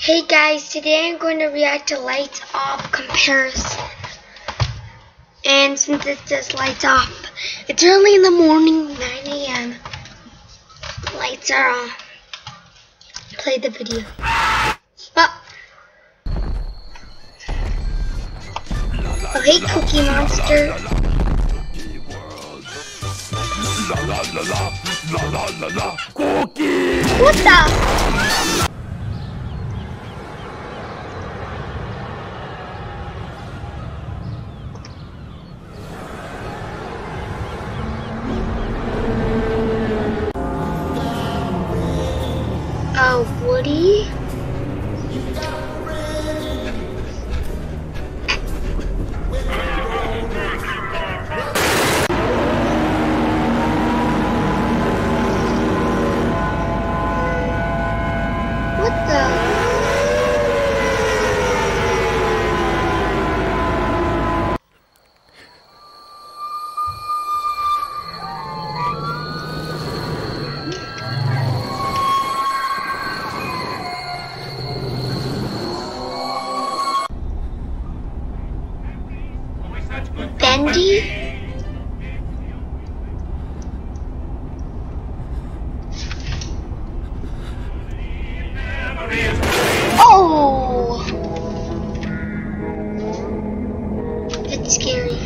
Hey guys, today I'm going to react to Lights Off comparison. And since it says Lights Off, it's early in the morning, 9 a.m. Lights are off. Play the video. Oh hey Cookie Monster. What the? Oh, Woody? What the? Bendy? Oh! That's scary.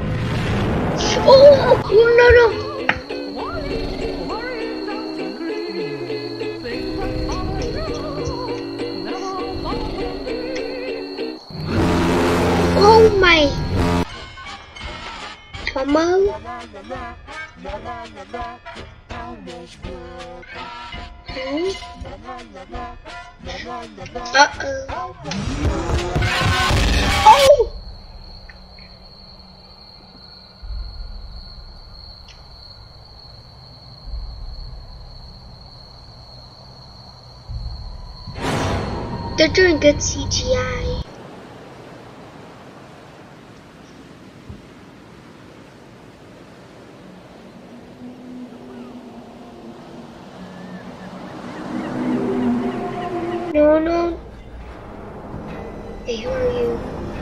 Oh! No, no! Oh my! Tomo? Uh-oh. Oh! They're doing good CGI. No, no. Hey, who are you?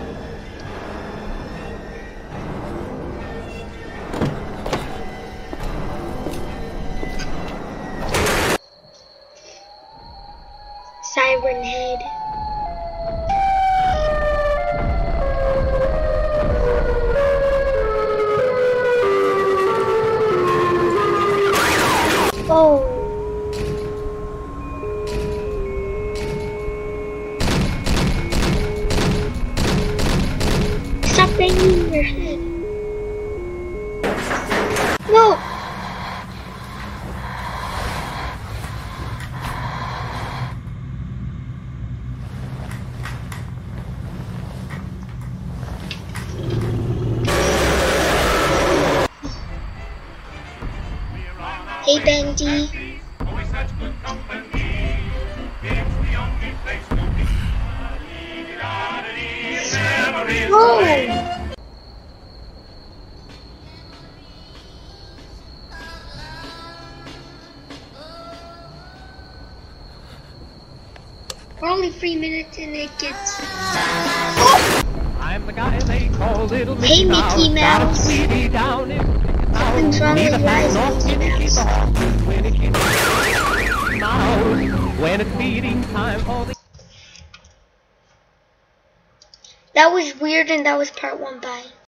Siren Head. Oh. Stop banging your head. No! Hey Bendy. Whoa! We're only 3 minutes and it gets... Oh! I'm the guy they call Little Hey Mickey Mouse. Something's wrong with your eyes, Mickey Mouse. When it's feeding time for the... That was weird and that was part 1. Bye.